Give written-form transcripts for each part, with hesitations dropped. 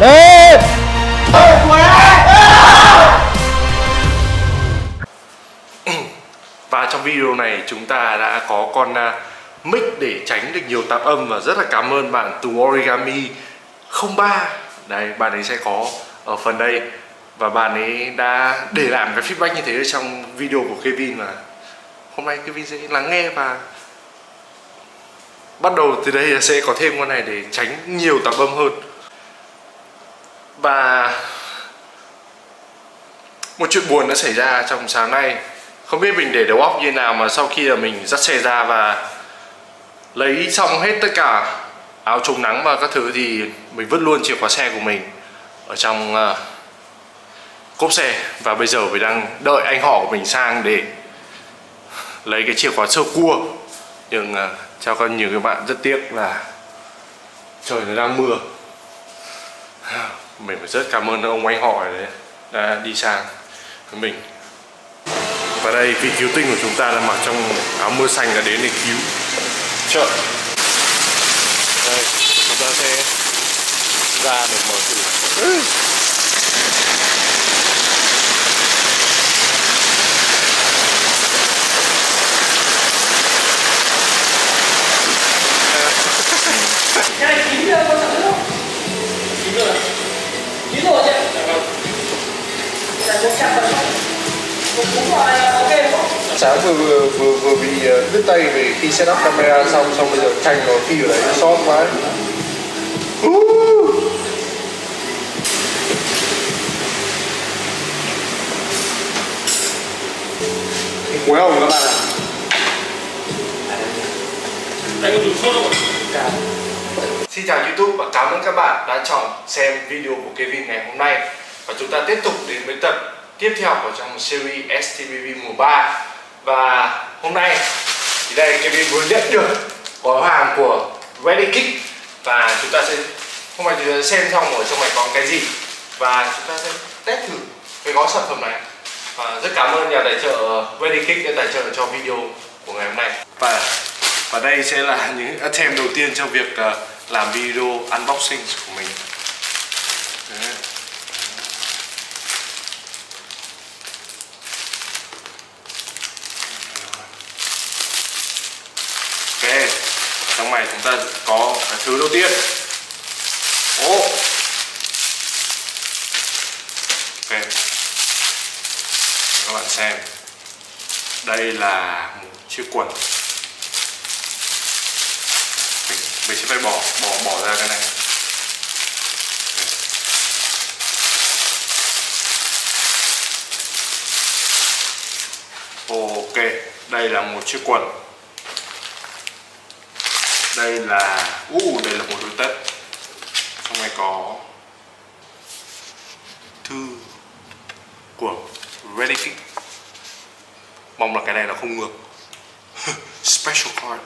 Ê! Và trong video này chúng ta đã có con mic để tránh được nhiều tạp âm, và rất là cảm ơn bạn từ Origami 03. Đây, bạn ấy sẽ có ở phần đây, và bạn ấy đã để lại cái feedback như thế ở trong video của Kevin, và hôm nay Kevin sẽ lắng nghe và bắt đầu từ đây là sẽ có thêm con này để tránh nhiều tạp âm hơn. Và một chuyện buồn đã xảy ra trong sáng nay. Không biết mình để đầu óc như thế nào mà sau khi là mình dắt xe ra và lấy xong hết tất cả áo chống nắng và các thứ thì mình vứt luôn chìa khóa xe của mình ở trong cốp xe. Và bây giờ mình đang đợi anh họ của mình sang để lấy cái chìa khóa sơ cua. Nhưng chào con nhiều các bạn, rất tiếc là trời nó đang mưa. Mình phải rất cảm ơn ông anh họ đấy đã đi sang với mình. Và đây vị cứu tinh của chúng ta là mặc trong áo mưa xanh đã đến để cứu trợ. Đây, chúng ta sẽ ra để mở thử. Cái này kín rồi, con sợ không? Kín rồi. Kín rồi chứ? Là 100%. Cũng là ok không? Sáng vừa bị đứt tay về khi setup camera xong bây giờ tranh nó phi ở đấy nó sót quá. Cuối không các bạn ạ? Đây có đủ sốt không? Xin chào YouTube và cảm ơn các bạn đã chọn xem video của Kevin ngày hôm nay. Và chúng ta tiếp tục đến với tập tiếp theo của trong series STPV mùa 3. Và hôm nay thì đây Kevin vừa nhận được gói hàng của Ready Kick. Và chúng ta sẽ hôm nay chúng ta xem xong ở trong này có cái gì và chúng ta sẽ test thử cái gói sản phẩm này. Và rất cảm ơn nhà tài trợ Ready Kick đã tài trợ cho video của ngày hôm nay. Và đây sẽ là những attempt đầu tiên trong việc làm video unboxing của mình. Đấy. Ok, trong này chúng ta có cái thứ đầu tiên. Ok, các bạn xem, đây là một chiếc quần. Mình sẽ phải bỏ ra cái này. Ok, đây là một chiếc quần. Đây là đây là một đôi tất. Trong này có thư của Ready Kick. Mong là cái này nó không ngược. Special card.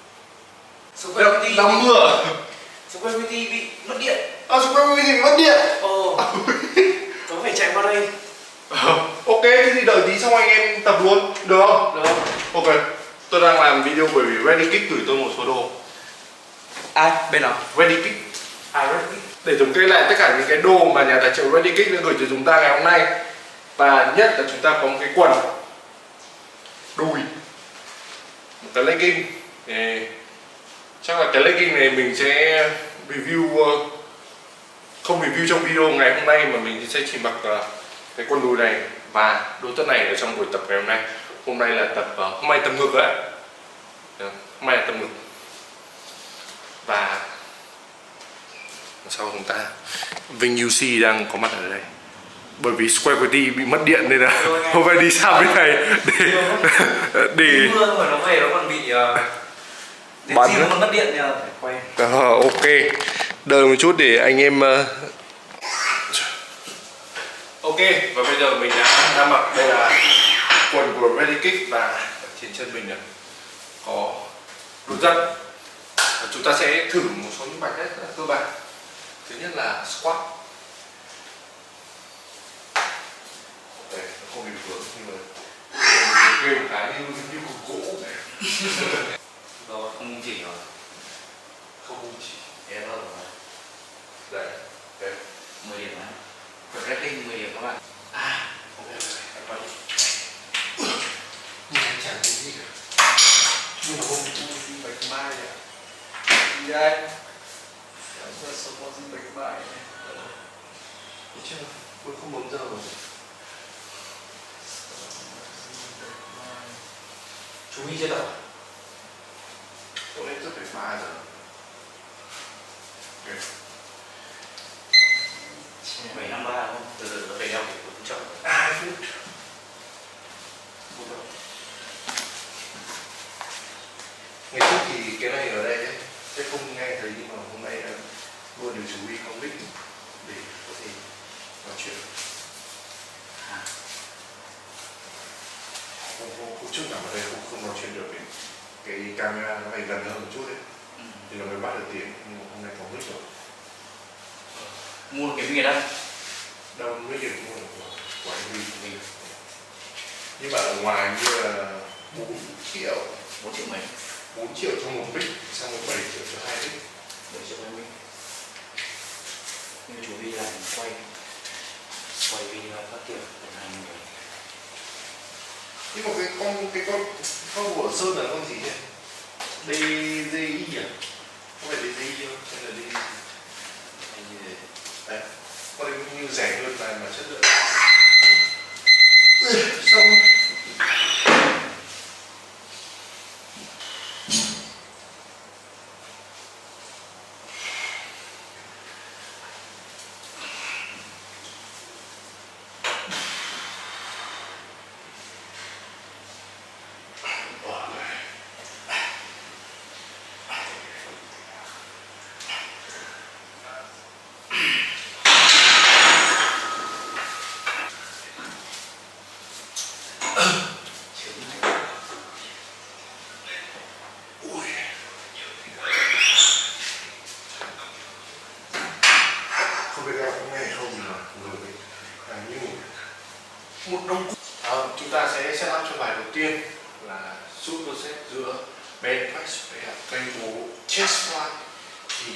Đang mưa. Super VT bị mất điện. Super VT bị mất điện. Có phải chạy qua đây. Ok, thế thì đợi tí xong anh em tập luôn, được không? Được. Ok, tôi đang làm video bởi vì Ready Kick gửi tôi một số đồ. Ai? Bên nào? Ready Kick. Ready Kick. Để thống kê lại tất cả những cái đồ mà nhà tài trợ Ready Kick đã gửi cho chúng ta ngày hôm nay. Và nhất là chúng ta có một cái quần, đùi, một cái legging. Chắc là cái legging này mình sẽ review, không review trong video ngày hôm nay mà mình sẽ chỉ mặc cái quần đùi này và đôi tất này ở trong buổi tập ngày hôm nay. Hôm nay là tập hôm nay tập ngực đấy. Hôm nay là tập ngực. Và sau chúng ta Vinh UC đang có mặt ở đây. Bởi vì Square Quality bị mất điện nên là hôm nay đi sang bên này để mưa mà nó về nó còn bị bắn, nó còn mất điện nên là phải quay. Ok, đợi một chút để anh em ok, và bây giờ mình đang mặc, đây là quần của Ready Kick và ở trên chân mình có đôi dắt. Và chúng ta sẽ thử một số những bài test rất là cơ bản. Thứ nhất là squat. Đây, nó không bị vướng nhưng mà quên một cái như cục gỗ. Rồi, không chỉ rồi. Không chỉ em đó rồi. Đấy, đấy. rating 10 điểm các bạn. Ok rồi, em chẳng thấy gì cả. Nhưng mà không có bạch mai ạ. Gì đây? Cảm giác sống có gì bạch mai này. Thấy chưa? Tôi không 4 giờ rồi. Chú ý chưa đâu? Tôi lên rất phải 3 giờ. Ok. 753 không? Từ từ nó phải đeo cái cuốn chậm. 2 phút. Ngày trước thì cái này ở đây ấy, sẽ không nghe thấy, nhưng mà hôm nay luôn được chú ý không mic để có thể nói chuyện. Không chút nào ở đây không nói chuyện được ấy. Cái camera nó phải gần hơn một chút đấy thì nó mới bắt được tiếng, nhưng mà hôm nay có mic rồi. Mua cái mic đó. Đâu mic được mua được của anh Huy của mình. Nhưng mà ở ngoài như là 4 triệu. 4 triệu mấy? 4 triệu cho một mic, xong rồi 7 triệu cho 2 mic. 7 triệu 2 mic. Nhưng chú Huy làm quay video phát kiểu của hai người. Nhưng mà cái con của Sơn là con gì nhỉ? DJI à? Không phải DJI đâu, hay là DJI? Hay như thế. Đấy, con đấy như rẻ hơn mà chất lượng. Xong rồi. Một đồng chúng ta sẽ set up cho bài đầu tiên là superset giữa bench press với cây bố chest squat. Thì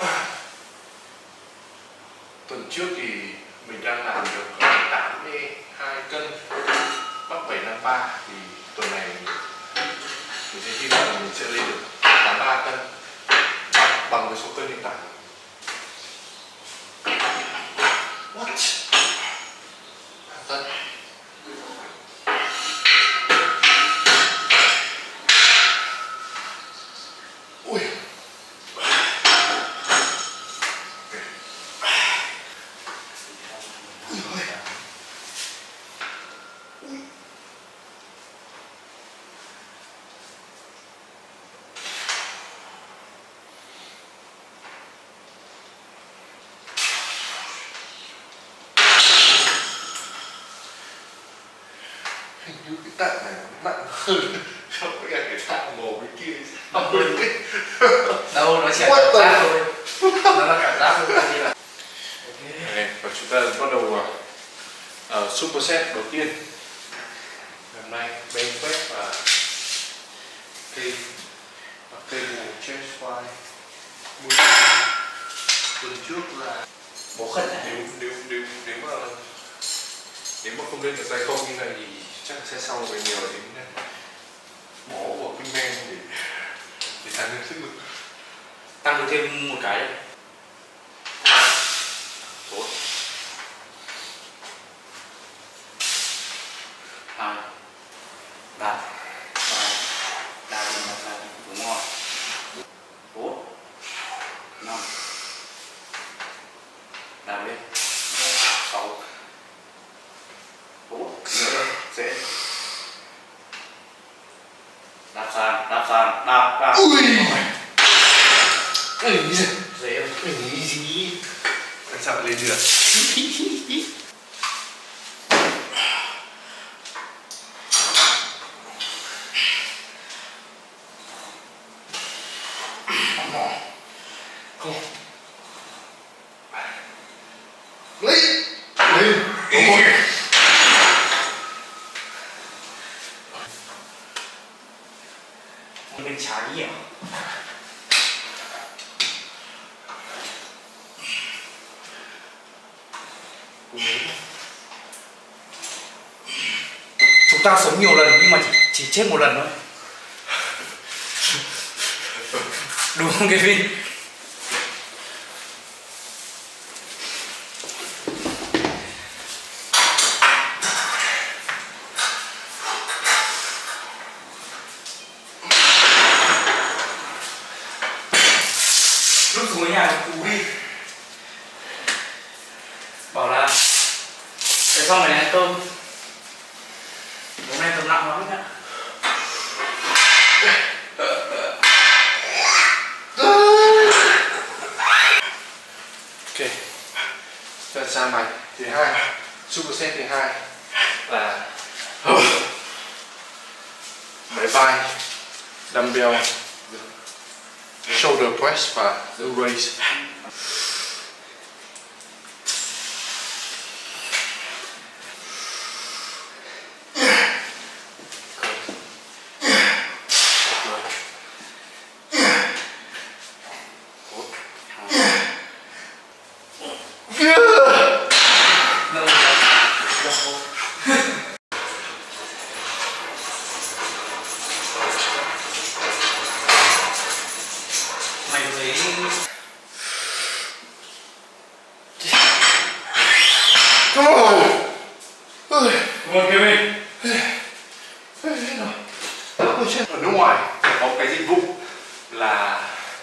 tuần trước thì mình đang làm được 82 cân bắp 753, thì tuần này mình sẽ hy vọng mình sẽ lên được 83 cân bằng với số cân hiện tại. What? Tân. Ui. Hình như cái tạ này nó nặng hơn so với cả cái tạ màu bên kia. Đâu, nó chỉ là cảm giác thôi. Nó là cảm giác thôi, gì là. Okay. Và chúng ta bắt đầu superset đầu tiên. Hôm nay bench press và cây bù chest squat. Tuần trước là Bố khẩn này. Nếu mà không lên được tay không như này thì chắc sẽ sau phải nhờ đến bó của Pingman để tăng lên sức lực. Tăng được thêm một cái đấy. Tốt. 2 3 đạp đúng rồi. 4 5 đạp lên 6 4 nữa dễ. Đạp sàn đạp. Ui. Dễ gì quan trọng lên được. Không. Lấy. Bên trái nhiều. Chúng ta sống nhiều lần nhưng mà chỉ chết một lần thôi. Đúng không Kevin? Lúc xuống nhà cú đi bảo là tại sao mày ăn cơm, hôm nay tầm nặng lắm nhá. Ok, cho sang bài thứ hai, superset thứ hai là máy vai, dumbbell, shoulder press và raise. Mày thấy Come on. ngon Kevin. Ở nước ngoài có cái dịch vụ là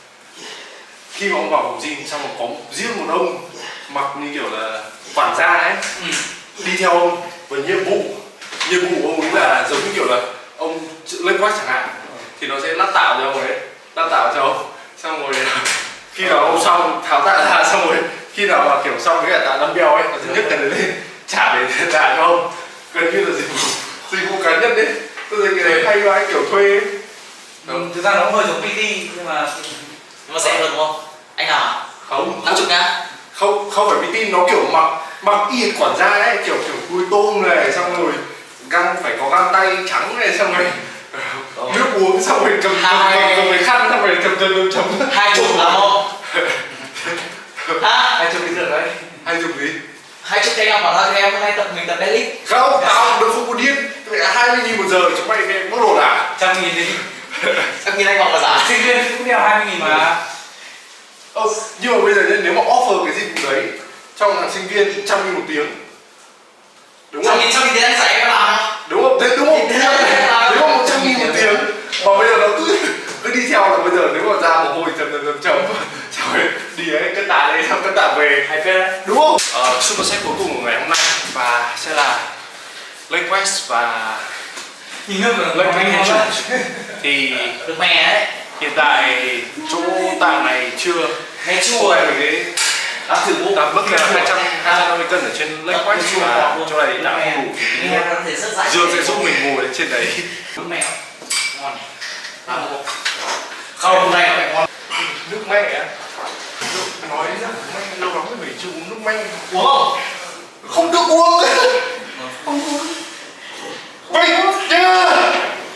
khi mà ông vào phòng gym xong rồi có riêng một ông mặc như kiểu là quản gia ấy, đi theo ông với nhiệm vụ của ông ấy là giống như kiểu là ông lên quát chẳng hạn, thì nó sẽ lát tạo cho ông ấy, xong rồi khi nào ông xong tháo tạ ra, xong rồi khi nào mà kiểu xong với cả tạ dumbbell ấy, nó sẽ nhấc cái đấy lên trả để tạ cho ông, gần như là dịch vụ cá nhân đấy. Tôi thấy cái đấy hay quá, kiểu thuê ấy. Thực ra nó cũng hơi giống PT nhưng mà rẻ hơn đúng không? Anh nào à? Không, 50 ngàn. không phải PT, nó kiểu mặc y quản gia ấy, kiểu đuôi tôm này, xong rồi găng phải có găng tay trắng này, xong rồi nước uống, xong rồi cầm cái khăn, xong rồi chấm 20 làm không? Hả? 20 lít được đấy. 20 gì? 20 cây em bảo là em hôm nay mình tập deadlift. Không, tao được không có điên. Vậy 20.000 một giờ chúng mày nghe bốc lột à? 100.000 đi. 100.000 anh bảo là giá. Sinh viên cũng đeo 20.000 mà. Nhưng mà bây giờ nếu mà offer cái dịch vụ đấy trong thằng sinh viên 100.000 một tiếng, đúng không? 100.000 tiền anh sẽ có làm không? Đúng không? Thế đúng không? Nếu mà 100.000 một tiếng mà bây giờ nó cứ đi theo là bây giờ nếu mà ra một hồi chấm xong rồi đi ấy, cất tạ đấy, xong cất tạ về, Hay phết đấy, đúng không? Superset cuối cùng của ngày hôm nay và sẽ là leg press và nhìn nước rồi leg extension. Thì được mè đấy. hiện tại chỗ tạ này chưa Nghe chua có cái đã thử bộ đạt mức là 250 cân ở trên leg press, và chỗ này đã không đủ thì Dương sẽ giúp mình ngồi lên trên đấy. Nước mèo ngon. Không, hôm nay nó phải ngon. Nước me á? Nói rằng lâu lắm mới phải chưa uống nước me. Uống không? Không được uống. Không uống. Vậy chưa?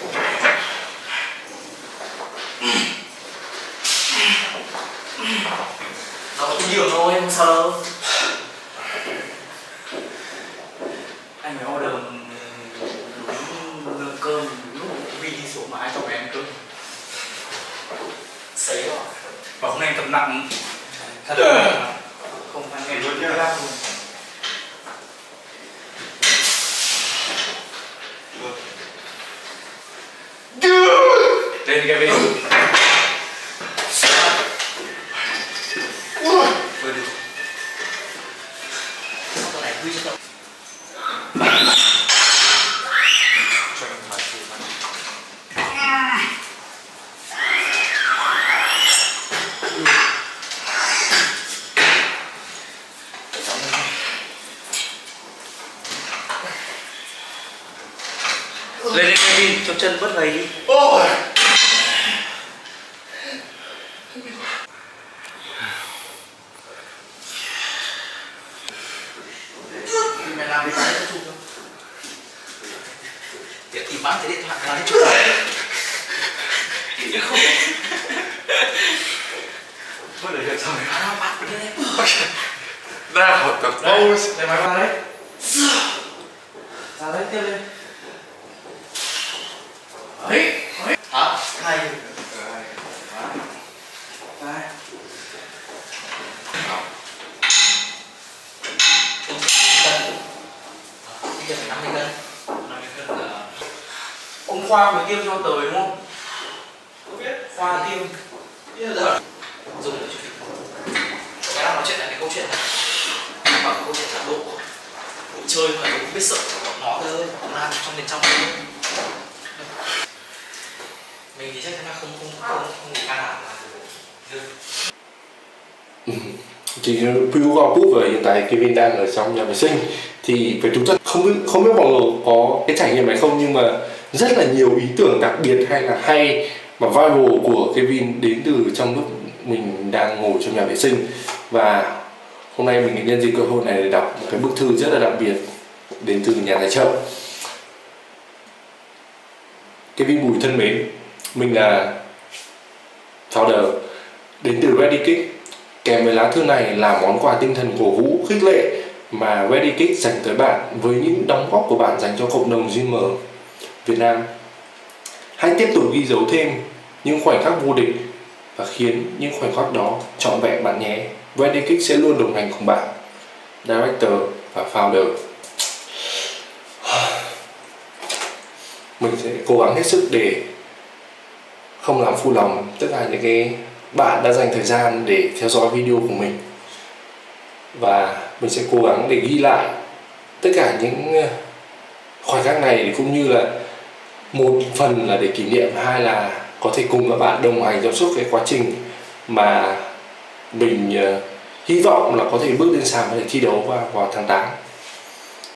Nó có nhiều thôi, không sao đâu. Anh phải order lượng cơm lúc vì đi xuống mà ai cho mày ăn cơm. Xế rồi. Và hôm nay tập nặng thật là không ăn ngày luôn nhá. Lên Kevin. Vừa được. Con này quy cho lên đi Kevin, cho chân bớt gầy đi. Ôi. Mày làm cái tay chụp không? Để tìm bán cái điện thoại là chụp này. Không. Thôi để việc rồi. Bắt cái đấy. ra khỏi tập pose. Lấy máy vào đấy. Ra đấy, tiếp lên. Đấy. Hả? Hai. Đây. Bây giờ phải 50 cân. 50 cân là... Ông Khoa mới tiêm cho tới đúng không? Không biết. Khoa tiêm. Bây giờ dùng để cái đang nói chuyện là cái câu chuyện này. Bằng câu chuyện là độ chơi mà cũng biết sợ của nó thôi. Nó làm trong bên trong thôi. Mình thì chắc chắn là không can đảm là Chỉ view vào bút và hiện tại Kevin đang ở trong nhà vệ sinh thì phải thú thật không biết mọi người có cái trải nghiệm này không, nhưng mà rất là nhiều ý tưởng đặc biệt hay là hay mà viral của Kevin đến từ trong lúc mình đang ngồi trong nhà vệ sinh. Và hôm nay mình nhân dịp cơ hội này để đọc một cái bức thư rất là đặc biệt đến từ nhà tài trợ. Kevin Bùi thân mến, mình là founder đến từ ReadyKick. Kèm với lá thư này là món quà tinh thần cổ vũ khích lệ mà ReadyKick dành tới bạn với những đóng góp của bạn dành cho cộng đồng Dreamer Việt Nam. Hãy tiếp tục ghi dấu thêm những khoảnh khắc vô địch và khiến những khoảnh khắc đó trọn vẹn bạn nhé. ReadyKick sẽ luôn đồng hành cùng bạn, Director và Founder. Mình sẽ cố gắng hết sức để không làm phụ lòng tất cả những cái bạn đã dành thời gian để theo dõi video của mình, và mình sẽ cố gắng để ghi lại tất cả những khoảnh khắc này, cũng như là một phần là để kỷ niệm, hai là có thể cùng các bạn đồng hành trong suốt cái quá trình mà mình hy vọng là có thể bước lên sàn để thi đấu vào tháng 8.